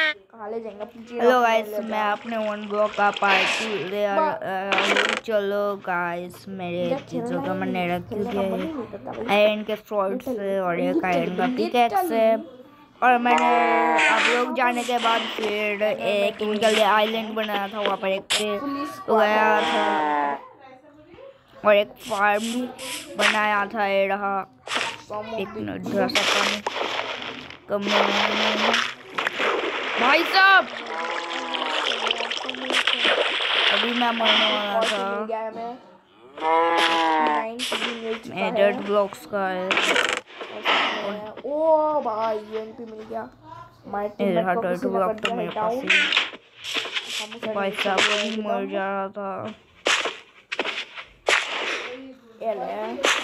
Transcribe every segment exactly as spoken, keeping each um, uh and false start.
Hello guys, मैं अपने one block का पार्ट टू ले आ रहा हूँ। चलो गाइस, मेरे चीज़ों का मैंने रख दिया है आयरन के स्वॉर्ड से और एक आयरन का पिकैक्स है। और मैंने आप लोग जाने के बाद फिर एक इनके लिए आइलैंड बनाया था, वहाँ पर एक पेड़ उगाया था और एक फार्म भी बनाया था। ये रहा एक मिनट सा पानी कम भाई साहब, अभी मैं मरने वाला था। मैं डर्ट ब्लॉक्स का है। ओ भाई यूएनपी मिल गया। हमारे टीममेट को डर्ट किसी ने ब्लॉक कर तो दिया मेरे हिट पास आउट। ही भाई साहब अभी मर जा रहा था। ये ले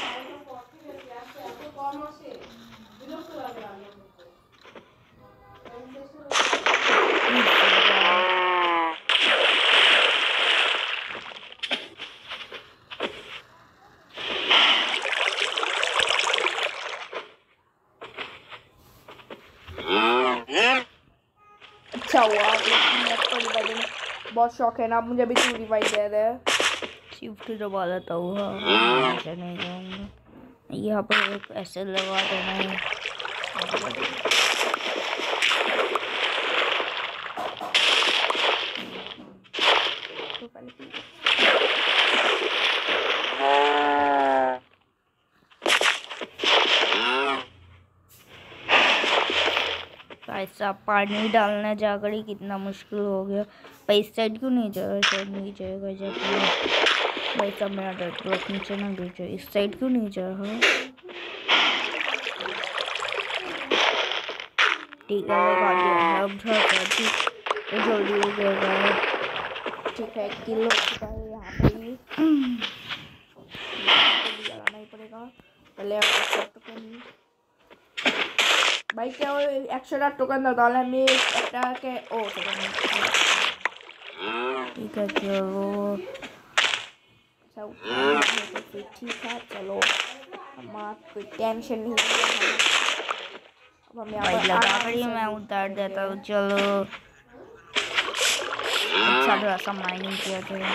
अच्छा हुआ बहुत शौक है ना मुझे भी। तू रिवाइव दे दे। शिफ्ट दबा देता हूँ। ऐसे नहीं जाऊँगा, यहाँ पर एक ऐसे लगा देना है। ऐसा पानी डालना जाकर ही कितना मुश्किल हो गया। भाई इस साइड क्यों नहीं जा रहा? साइड नहीं जाएगा जब भाई साहब मेरा डर ब्लॉक नीचे ना गिर जाए। इस साइड क्यों नहीं जा रहा? ठीक है लगा दिया। अब ठीक तो जल्दी हो जाएगा। ठीक है किल हो चुका है यहाँ पे ही। लगाना ही पड़ेगा पहले। भाई क्या वो एक्स्ट्रा टोकन डाला है मैं अटैक के। ओ ठीक है चलो तो फिर ठीक है चलो। हमारा कोई टेंशन नहीं है। अब हम यहाँ पर लगा कर ही मैं उतार देता हूँ। चलो अच्छा थोड़ा सा माइनिंग किया था।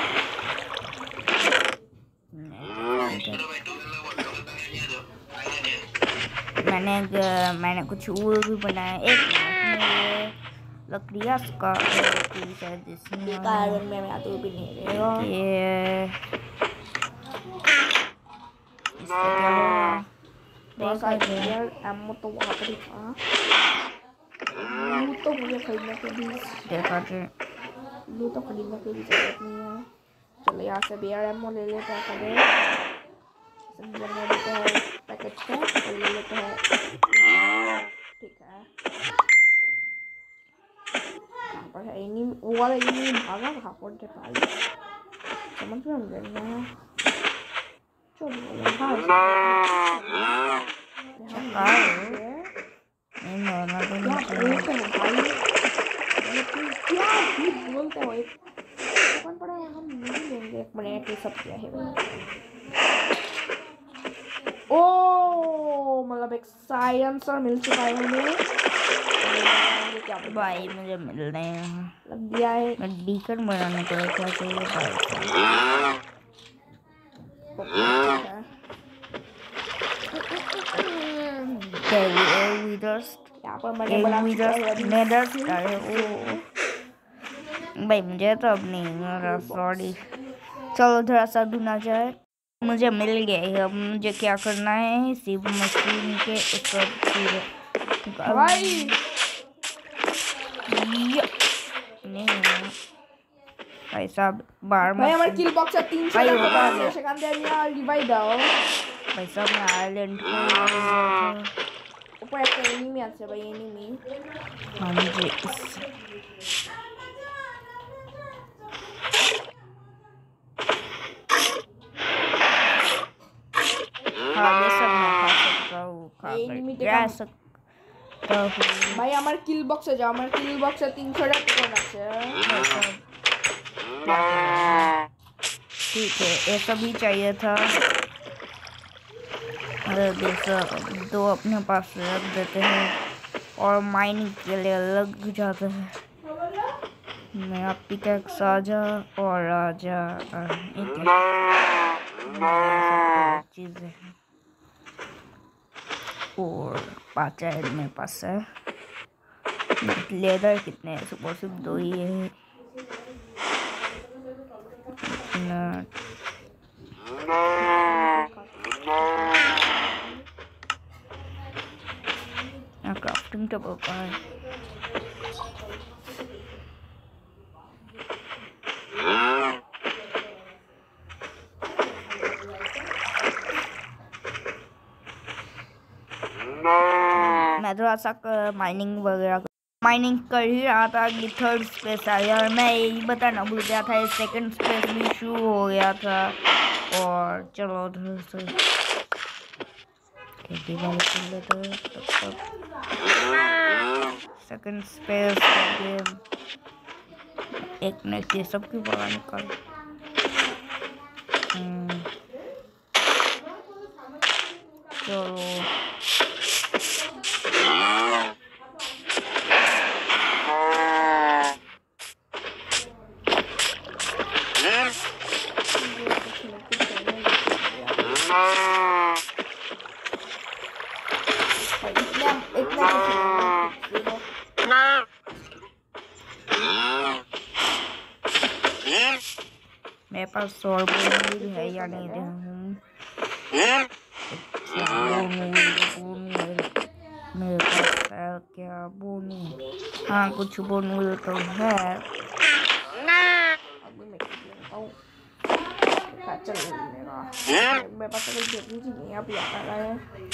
मैंने मैंने कुछ वो भी बनाया। एक मिनट लकड़ियाँ का शायद इसमें कारण में मैं तो भी नहीं रहेगा। ये इससे क्या होगा? देखा यार एमओ तो वहाँ पर ही था। तो मुझे खरीदने के भी देखा कि लू तो खरीदने की भी जरूरत नहीं है। चलो यहाँ से भी एमओ ले लेते हैं। पहले ले लेते हैं पैकेट से और ले लेते हैं। ठीक है कहाँ पर है इन्हीं वो वाला इन्हीं भागा कहाँ पर थे भाई समझ में नहीं आ रहा है। चलो हाँ नहीं मारना तो क्या बोलते हो भाई? क्या ही बोलते हो? एक कौन पड़ा है? हम नहीं लेंगे। एक मिनट ये सब क्या है भाई? ओ मतलब एक साइलेंसर मिल चुका है हमें। क्या भाई मुझे मिल रहे हैं लग गया है। मैं बीकन बनाने को क्या चाहिए भाई? यहाँ पर मैंने बना भाई मुझे तो अब नहीं मेरा सॉरी। चलो थोड़ा सा ढूंढना जाए। मुझे मिल गया। अब मुझे क्या करना है? सिर्फ मशीन के ऊपर भाई नहीं भाई साहब बार भाई हमारे किल बॉक्स है तीन सौ का सेकंड दे दिया रिवाइव दाओ। भाई साहब मैं आइलैंड ऊपर एक एनिमी আছে भाई एनिमी। हाँ मुझे इस हाँ ये सब मैं खा सकता हूँ। खा कर जा सकता हूँ। भाई हमारे किल बॉक्स है जाओ। हमारे किल बॉक्स है तीन सौ टोकन আছে। ठीक है ये सभी चाहिए था। अरे जैसा दो अपने पास रख देते हैं और माइनिंग के लिए लग जाता है। मेरा पिकैक्स आजा और आजा चीज़ें हैं और पाँच है मेरे पास है। लेदर कितने हैं? सुबह सिर्फ दो ही है। क्राफ्टिंग टेबल का है। मैं थोड़ा सा माइनिंग वगैरह माइनिंग कर ही रहा था कि थर्ड स्पेस आ गया और मैं यही बताना भूल गया था, सेकंड स्पेस भी शुरू हो गया था। और चलो उधर से खेती बाड़ी कर लेते हैं तब तक। सेकंड स्पेस गेम एक मिनट ये सबकी बड़ा निकाल। चलो मेरे पास सौ भी है या नहीं दे मेरे पास है क्या बोनू? हाँ कुछ बोनू तो है। चल मेरे पास कोई चीज नहीं अभी आता है।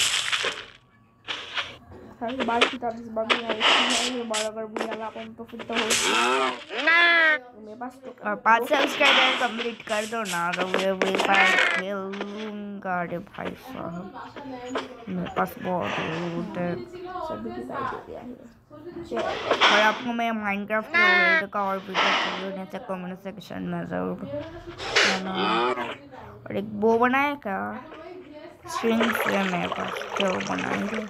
बाल की तरह इस बार भी आई बाल अगर बुला कौन तो फिर तो हो मेरे पास तो और पाँच सब्सक्राइबर कंप्लीट कर दो ना तो मैं फ्री फायर खेलूंगा। अरे भाई साहब मेरे पास बहुत लूट है सभी की दे दिया है। और आपको मैं माइनक्राफ्ट के वर्ल्ड का और वीडियो नीचे कमेंट सेक्शन में जरूर बताना। और एक बो बनाया क्या स्ट्रिंग्स है मेरे पास जो बनाएंगे।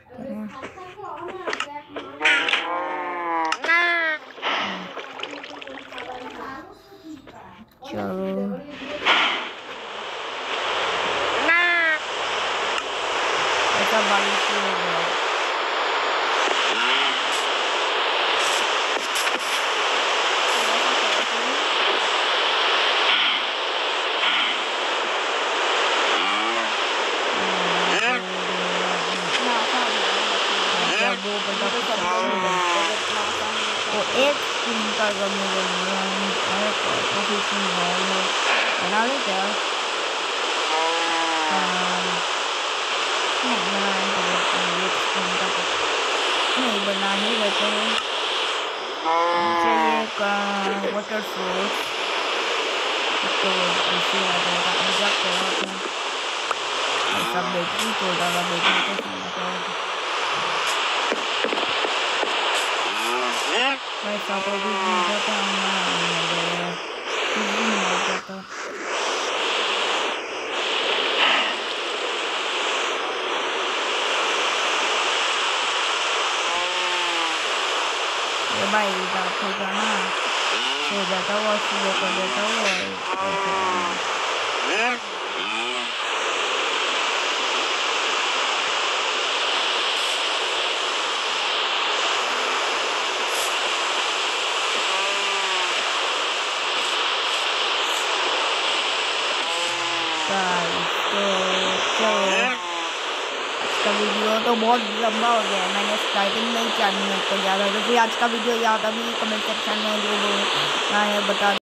चलो ऐसा बारिश हो गया। वो एक स्किन का बना ले क्या? नहीं बना ही रहते हैं। चाहिए का वाटर सोर्स तो ऐसे आ जाएगा। मजाक कर रहा था सब बैटरी को डाला बैटरी को पैसा तो भी नहीं जाता नहीं जाता। ये भाई बात होगा ना सो जाता हुआ सुबह कर देता हुआ। इसका वीडियो तो बहुत लंबा हो गया है। मैंने स्टार्टिंग में ही चार मिनट को ज़्यादा तो फिर आज का वीडियो याद अभी कमेंट सेक्शन में जो है बता